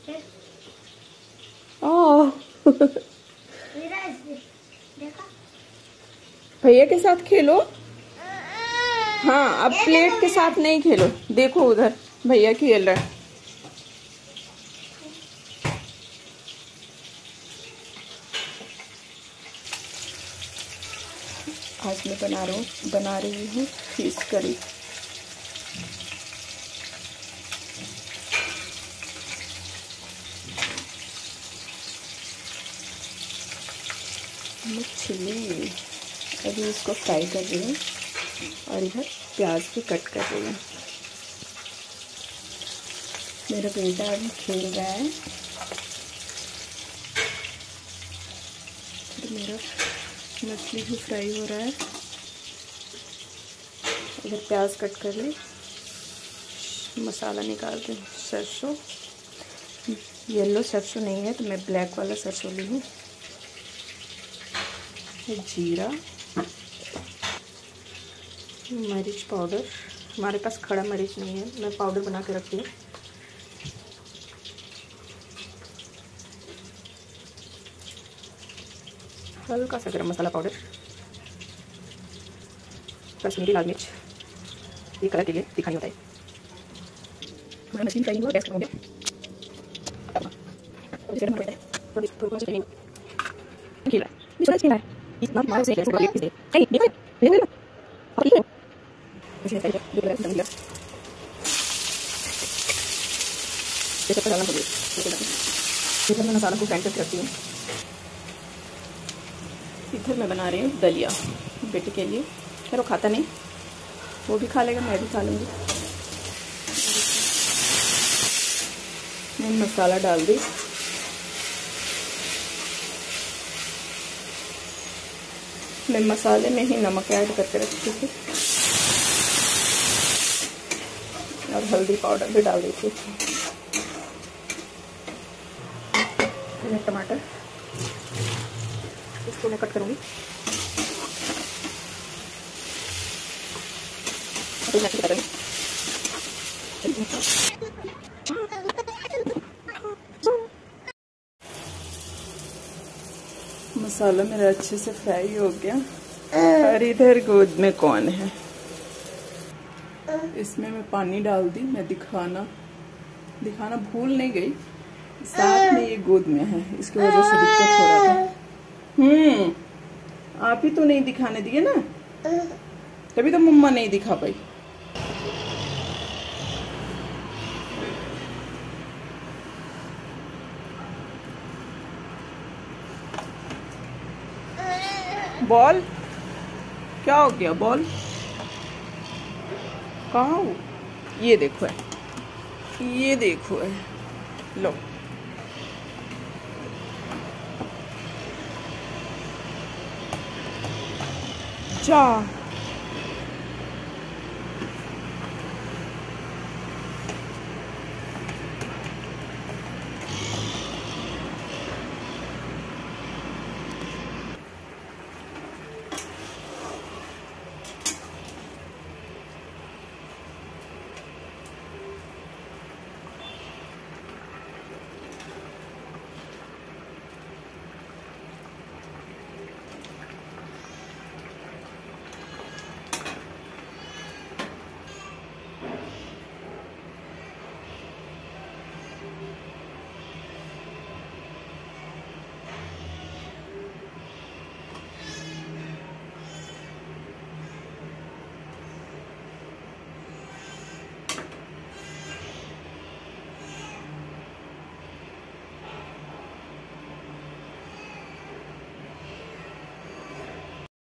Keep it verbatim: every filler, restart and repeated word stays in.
ओह भैया के साथ खेलो। हाँ अब प्लेट के साथ नहीं खेलो। देखो उधर भैया खेल रहा है। आज मैं बना रहा हूँ बना रही हूँ फिश करी। मछली अभी इसको फ्राई कर रही हूँ और इधर प्याज भी कट कर रही हूँ। मेरा बेटा अभी खेल रहा है। तो मेरा मछली भी फ्राई हो रहा है। इधर प्याज कट कर ली। मसाला निकाल दूँ। सरसों, येलो सरसों नहीं है तो मैं ब्लैक वाला सरसों ली हूँ। जीरा, मरीच पाउडर। हमारे पास खड़ा मरीच नहीं है, मैं पाउडर बना के रखती हूँ। हल्का सा गरम मसाला पाउडर, कश्मीरी लाल मिर्च, ये कलर के लिए दिखानी होता है। हमारा मछली फ्राई हुआ, गैस कम हो गया। खिला है खिला है इतना मार से कैसे बोलिए किसे नहीं देखो देखो देखो और ये मुझे चाहिए दूध लगा दूंगा ये सब डालना पड़ेगा। इधर मैं मसाला को ग्राइंड करके रखती हूँ। इधर मैं बना रही हूँ दलिया बेटे के लिए। खैर वो खाता नहीं, वो भी खा लेगा, मैं भी खा लूँगी। मैं मसाला डाल दी। मैं मसाले में ही नमक ऐड करके रखती थी और हल्दी पाउडर भी डाल दी थी। टमाटर इसको मैं कट करूँगी। मसाला मेरा अच्छे से फ्राई हो गया। और इधर गोद में कौन है, इसमें मैं पानी डाल दी। मैं दिखाना दिखाना भूल नहीं गई, साथ में ये गोद में है, इसकी वजह से दिक्कत हो रहा था। हम्म आप ही तो नहीं दिखाने दिए ना, तभी तो मम्मा नहीं दिखा पाई। बॉल क्या हो गया? बॉल कहाँ हो? ये देखो है, ये देखो है, लो जा।